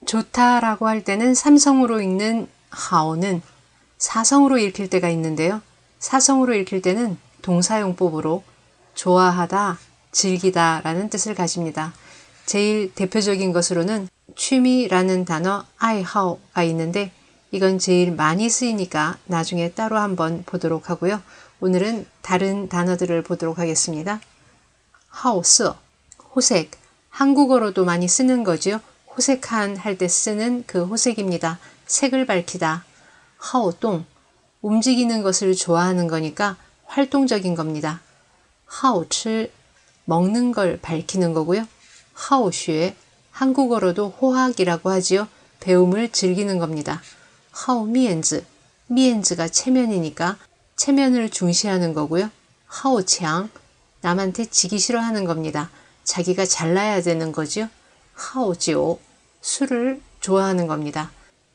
좋다라고 할 때는 삼성으로 읽는 하오는 사성으로 읽힐 때가 있는데요. 사성으로 읽힐 때는 동사용법으로 좋아하다, 즐기다 라는 뜻을 가집니다. 제일 대표적인 것으로는 취미라는 단어 아이하오가 있는데 이건 제일 많이 쓰이니까 나중에 따로 한번 보도록 하고요. 오늘은 다른 단어들을 보도록 하겠습니다. 하오서, 호색, 한국어로도 많이 쓰는 거죠. 호색한 할 때 쓰는 그 호색입니다. 색을 밝히다. 하오동, 움직이는 것을 좋아하는 거니까 활동적인 겁니다. 하오치, 먹는 걸 밝히는 거고요. 하오슈, 한국어로도 호학이라고 하지요. 배움을 즐기는 겁니다. 하오미엔즈, 미엔즈가 체면이니까 체면을 중시하는 거고요. 하오창, 남한테 지기 싫어하는 겁니다. 자기가 잘나야 되는 거죠. 하오지오, 술을 좋아하는 겁니다.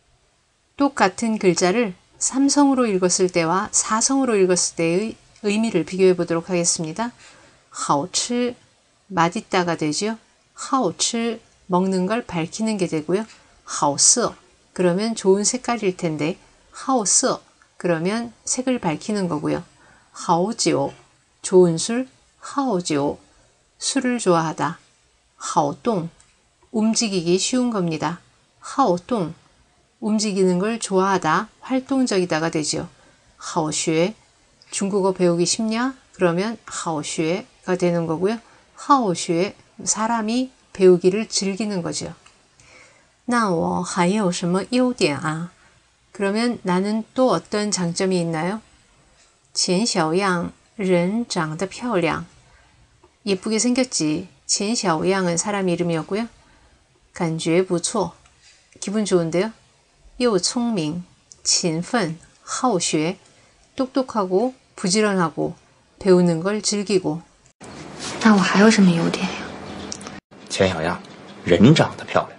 똑같은 글자를 삼성으로 읽었을 때와 사성으로 읽었을 때의 의미를 비교해 보도록 하겠습니다. 하오치, 맛있다가 되죠. 하오치, 먹는 걸 밝히는 게 되고요. 하오서, 그러면 좋은 색깔일 텐데 하오서, 그러면 색을 밝히는 거고요. 하오지오, 좋은 술, 하오지오, 술을 좋아하다. 하오동, 움직이기 쉬운 겁니다. 하오동, 움직이는 걸 좋아하다, 활동적이다가 되죠. 하오슈에, 중국어 배우기 쉽냐? 그러면 하오슈에가 되는 거고요. 하오슈에, 사람이 배우기를 즐기는 거죠. 那我还有什么优点啊? 그러면 나는 또 어떤 장점이 있나요? 钱小样人长得漂亮. 예쁘게 생겼지. 钱小样은 사람 이름이었고요. 感觉不错. 기분 좋은데요. 又聪明, 勤奋, 好学, 똑똑하고 부지런하고 배우는 걸 즐기고. 那我还有什么优点呀？ 钱小样人长得漂亮。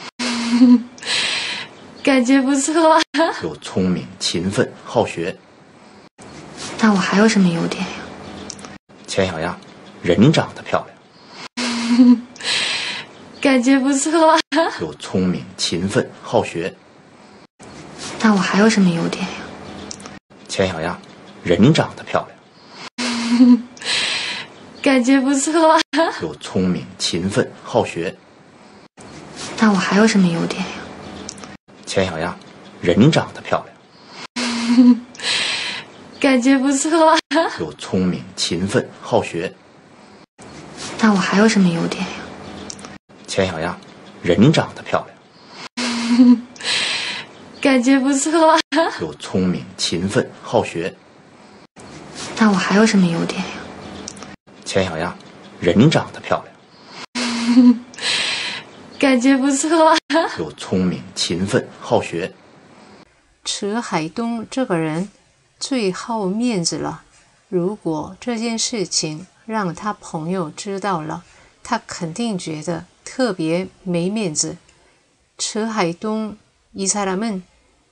感觉不错。 又聪明、勤奋、好学。 那我还有什么优点呀？ 钱小样人长得漂亮。 感觉不错。 又聪明、勤奋、好学。 那我还有什么优点呀？ 钱小样人长得漂亮。 感觉不错。 又聪明、勤奋、好学。 那我还有什么优点呀？ 钱小样人长得漂亮。 感觉不错。 又聪明、勤奋、好学。 那我还有什么优点呀？ 钱小样人长得漂亮。 感觉不错。 又聪明、勤奋、好学。 那我还有什么优点呀？ 钱小样人长得漂亮。 感觉不错。 又聪明、勤奋、好学。 池海东这个人最好面子了，如果这件事情让他朋友知道了，他肯定觉得特别没面子。池海东이 사람은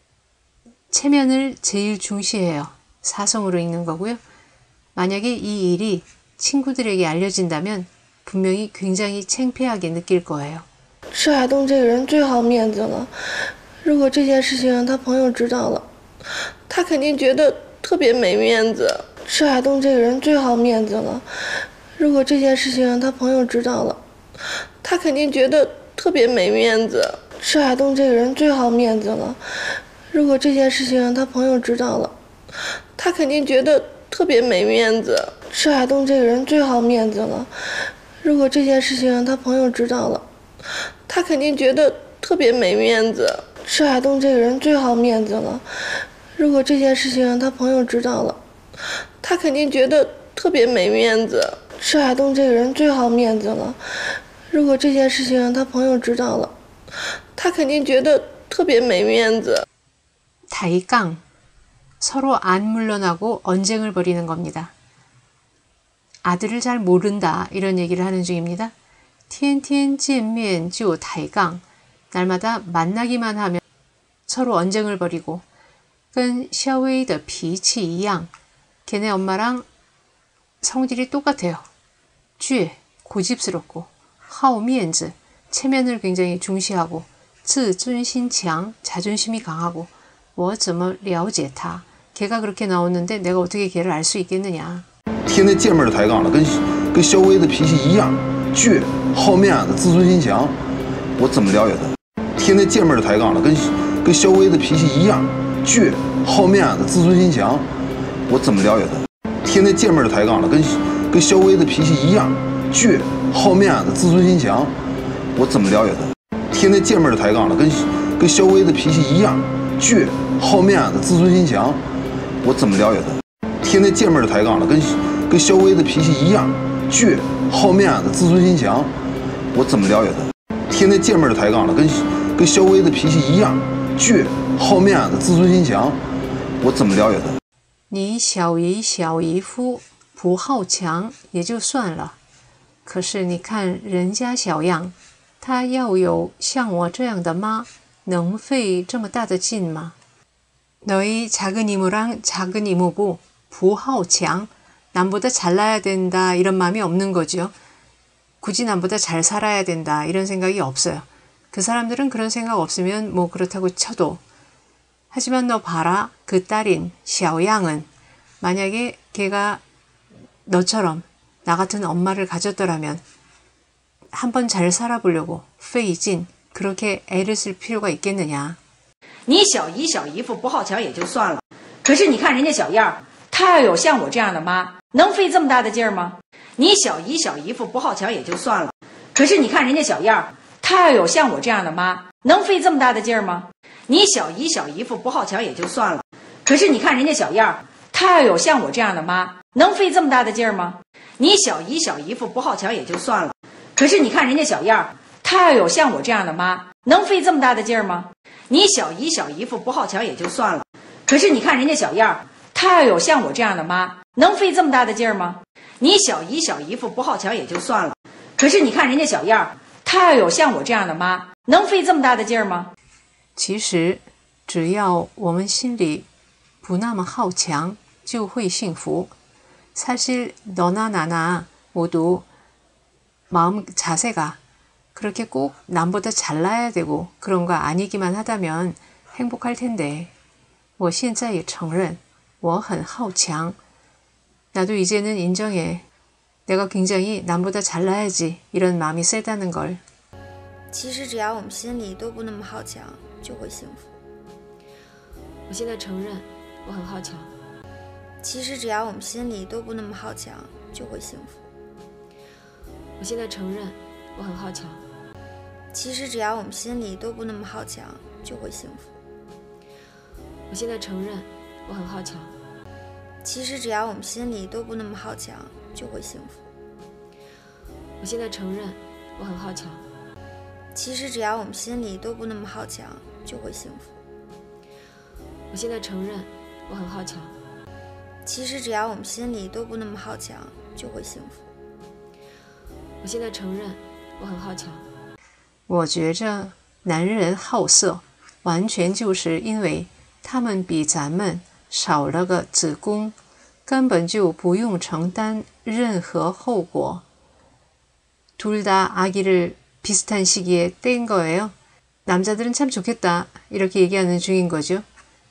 체면을 제일 중시해요. 사성으로 읽는 거고요. 만약에 이 일이 친구들에게 알려진다면 분명히 굉장히 창피하게 느낄 거예요. 池海东这个人最好面子了，如果这件事情让他朋友知道了，他肯定觉得特别没面子。池海东这个人最好面子了，如果这件事情让他朋友知道了，他肯定觉得特别没面子。池海东这个人最好面子了，如果这件事情让他朋友知道了，他肯定觉得特别没面子。池海东这个人最好面子了，如果这件事情让他朋友知道了，他肯定觉得特别没面子。池海东这个人最好面子了，如果这件事情让他朋友知道了，他肯定觉得特别没面子。池海东这个人最好面子了，如果这件事情让他朋友知道了，他肯定觉得特别没面子。 다이강, 서로 안 물러나고 언쟁을 벌이는 겁니다. 아들을 잘 모른다 이런 얘기를 하는 중입니다. 天天见面就抬杠, 날마다 만나기만 하면 서로 언쟁을 벌이고 跟肖薇的脾气一样, 걔네 엄마랑 성질이 똑같아요. 倔, 고집스럽고 好面子, 체면을 굉장히 중시하고 自尊心强, 자존심이 강하고 我怎么了解他? 걔가 그렇게 나오는데 내가 어떻게 걔를 알 수 있겠느냐? 天天见面抬杠了，跟肖薇的脾气一样，倔、好面子、自尊心强。我怎么了解他？天天见面抬杠了，跟肖薇的脾气一样，倔、好面子、自尊心强。我怎么了解他？天天见面抬杠了，跟肖薇的脾气一样，倔、好面子、自尊心强。我怎么了解他？天天见面抬杠了，跟肖薇的脾气一样，倔、好面子、自尊心强。我怎么了解他？天天见面抬杠了，跟肖薇的脾气一样，倔、好面子、自尊心强。我怎么了解他？天天见面抬杠了，跟肖薇的脾气一样，倔、好面子、自尊心强。我怎么了解他？ 你小姨夫不好强也就算了，可是你看人家小样，他要有像我这样的妈，能费这么大的劲吗？ 너희 작은 이모랑 작은 이모부 부하오창 남보다 잘나야 된다 이런 마음이 없는 거죠. 굳이 남보다 잘 살아야 된다 이런 생각이 없어요. 그 사람들은 그런 생각 없으면 뭐 그렇다고 쳐도 하지만 너 봐라 그 딸인 샤오양은 만약에 걔가 너처럼 나 같은 엄마를 가졌더라면 한번 잘 살아보려고 페이진 그렇게 애를 쓸 필요가 있겠느냐. 你小姨小姨夫不好强也就算了，可是你看人家小样，他要有像我这样的妈，能费这么大的劲儿吗？你小姨小姨夫不好强也就算了，可是你看人家小样，他要有像我这样的妈，能费这么大的劲儿吗？你小姨小姨夫不好强也就算了，可是你看人家小样，他要有像我这样的妈，能费这么大的劲儿吗？你小姨小姨夫不好强也就算了，可是你看人家小样，他要有像我这样的妈，能费这么大的劲儿吗？ 你小姨小姨夫不好强也就算了，可是你看人家小样，他要有像我这样的妈，能费这么大的劲儿吗？你小姨小姨夫不好强也就算了，可是你看人家小样，他要有像我这样的妈，能费这么大的劲儿吗？ 其实只要我们心里不那么好强，就会幸福。 사실 너나 나나 모두 마음 자세가 그렇게 꼭 남보다 잘나야 되고 그런 거 아니기만 하다면 행복할 텐데 我现在也承认我很好强 나도 이제는 인정해 내가 굉장히 남보다 잘나야지 이런 마음이 세다는 걸 其实只要我们心里都不那么好强，就会幸福。 我现在承认我很好强。 其实只要我们心里都不那么好强，就会幸福。 我现在承认我很好强。 其实只要我们心里都不那么好强，就会幸福。 我现在承认我很好强。 其实只要我们心里都不那么好强，就会幸福。 我现在承认我很好强。 其实只要我们心里都不那么好强，就会幸福。 我现在承认我很好强。 其实只要我们心里都不那么好强，就会幸福。 我现在承认我很好强。 我觉着男人好色，完全就是因为他们比咱们少了个子宫，根本就不用承担任何后果。둘 다 아기를 비슷한 시기에 뗀 거예요. 남자들은 참 좋겠다 이렇게 얘기하는 중인 거죠.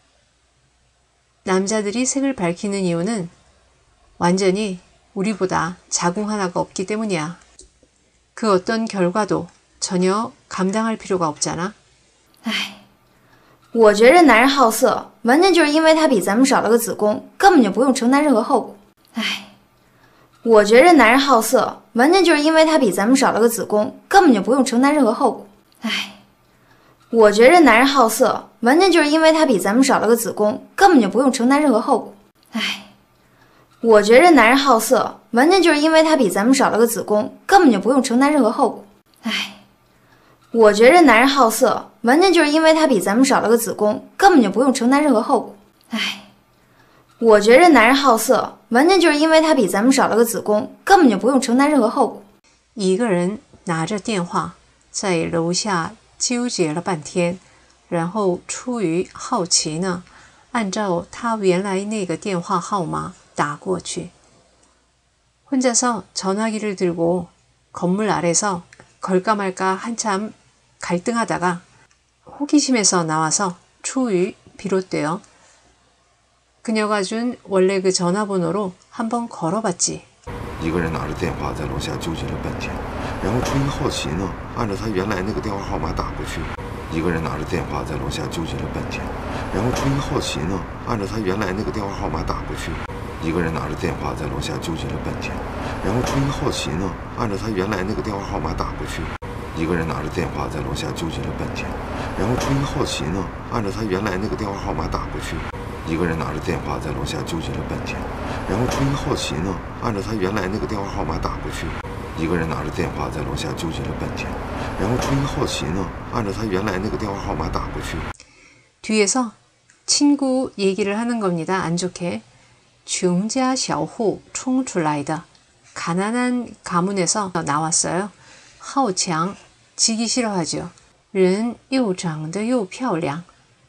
남자들이 색을 밝히는 이유는 완전히 우리보다 자궁 하나가 없기 때문이야. 그 어떤 결과도 전혀 감당할 필요가 없잖아. 唉，我觉着男人好色，完全就是因为他比咱们少了个子宫，根本就不用承担任何后果。唉，我觉着男人好色，完全就是因为他比咱们少了个子宫，根本就不用承担任何后果。唉，我觉着男人好色，完全就是因为他比咱们少了个子宫，根本就不用承担任何后果。唉，我觉着男人好色，完全就是因为他比咱们少了个子宫，根本就不用承担任何后果。唉。 我觉着男人好色，完全就是因为他比咱们少了个子宫，根本就不用承担任何后果。唉，我觉着男人好色，完全就是因为他比咱们少了个子宫，根本就不用承担任何后果。 一个人拿着电话在楼下纠结了半天，然后出于好奇呢，按照他原来那个电话号码打过去。 혼자서 전화기를 들고 건물 아래서 걸까 말까 한참 갈등하다가 호기심에서 나와서 추위 비롯되어 그녀가 준 원래 그 전화번호로 한번 걸어봤지. 一个人拿着电话在楼下纠结了半天，然后出于好奇呢，按照他原来那个电话号码打过去。一个人拿着电话在楼下纠结了半天，然后出于好奇呢，按照他原来那个电话号码打过去。一个人拿着电话在楼下纠结了半天，然后出于好奇呢，按照他原来那个电话号码打过去。一个人拿着电话在楼下纠结了半天，然后出于好奇呢，按照他原来那个电话号码打过去。一个人拿着电话在楼下纠结了半天，然后出于好奇呢，按照他原来那个电话号码打过去。一个人拿着电话在楼下纠结了半天，然后出于好奇呢，按照他原来那个电话号码打过去。 뒤에서 친구 얘기를 하는 겁니다. 안 좋게. 穷家小户冲出来的 가난한 가문에서 나왔어요. 好强 지기 싫어하죠. 人又长得又漂亮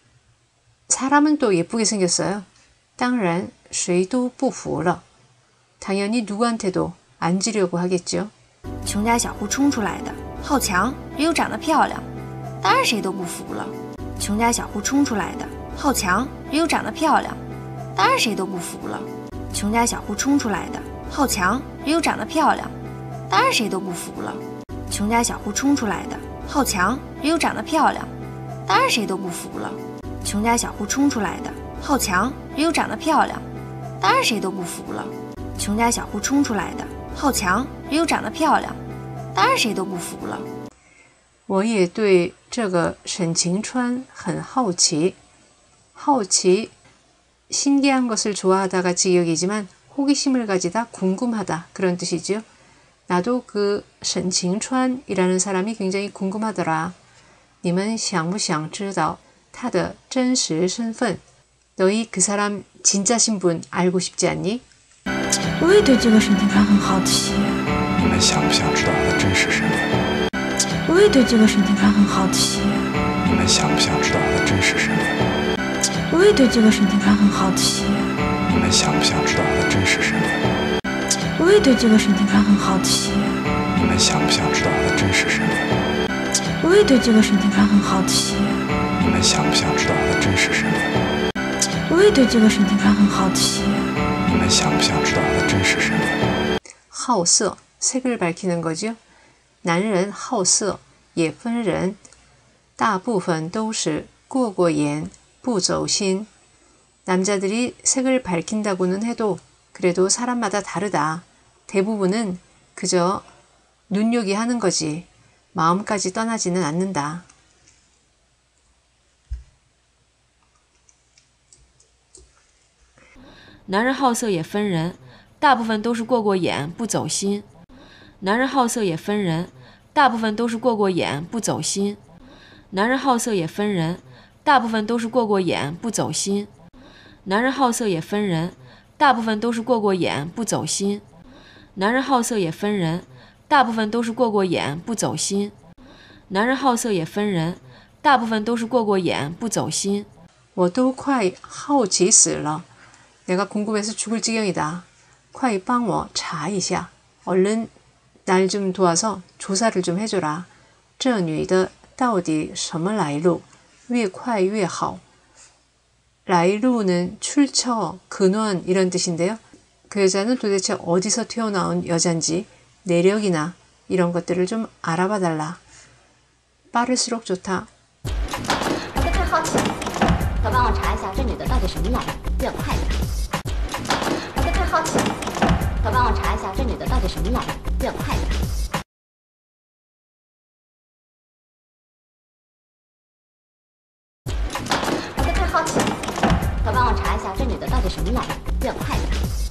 사람은 또 예쁘게 생겼어요. 当然谁都不服了 당연히 누구한테도 안 지려고 하겠죠. 穷家小户冲出来的，好强，人又长得漂亮，当然谁都不服了。穷家小户冲出来的，好强，人又长得漂亮，当然谁都不服了。穷家小户冲出来的，好强，人又长得漂亮，当然谁都不服了。穷家小户冲出来的，好强，人又长得漂亮，当然谁都不服了。穷家小户冲出来的，好强，人又长得漂亮，当然谁都不服了。穷家小户冲出来的，好强，人又长得漂亮，当然谁都不服了。 我也对这个沈晴川很好奇. 好奇, 신기한 것을 좋아하다가 직역이지만 호기심을 가지다, 궁금하다 그런 뜻이지요. 나도 그沈晴川이라는 사람이 굉장히 궁금하더라. 你们想不想知道他的真实身份? 너희 그 사람 진짜 신분 알고 싶지 않니? 我也对这个沈晴川很好奇。 你们想不想知道他的真实身份？ 我也对这个沈晴川很好奇。 你们想不想知道他的真实身份？ 我也对这个沈晴川很好奇。 你们想不想知道他的真实身份？ 我也对这个沈晴川很好奇。 你们想不想知道他的真实身份？ 我也对这个沈晴川很好奇。 你们想不想知道他的真实身份？ 我也对这个沈晴川很好奇。 你们想不想知道他的真实身份？ 好色, 색을 밝히는 거죠. 男人好色也分人，大部分都是过过眼不走心. 남자들이 색을 밝힌다고는 해도 그래도 사람마다 다르다. 대부분은 그저 눈요기 하는 거지. 마음까지 떠나지는 않는다. 男人好色也分人，大部分都是过过眼不走心。男人好色也分人，大部分都是过过眼不走心。男人好色也分人，大部分都是过过眼不走心。男人好色也分人，大部分都是过过眼不走心。男人好色也分人，大部分都是过过眼不走心。男人好色也分人，大部分都是过过眼不走心。 我都快好奇死了. 내가 궁금해서 죽을 지경이다. 快帮我查一下. 얼른 날 좀 도와서 조사를 좀 해줘라. 这女的到底什么来路?越快越好. 라이루는 출처, 근원 이런 뜻인데요. 그 여자는 도대체 어디서 튀어나온 여잔지 내력이나 이런 것들을 좀 알아봐 달라. 빠를수록 좋다. 我太好奇了，快帮我查一下这女的到底什么来路，越快越好。我太好奇了，快帮我查一下这女的到底什么来路，越快越好。我太好奇了，快帮我查一下这女的到底什么来路，越快越好。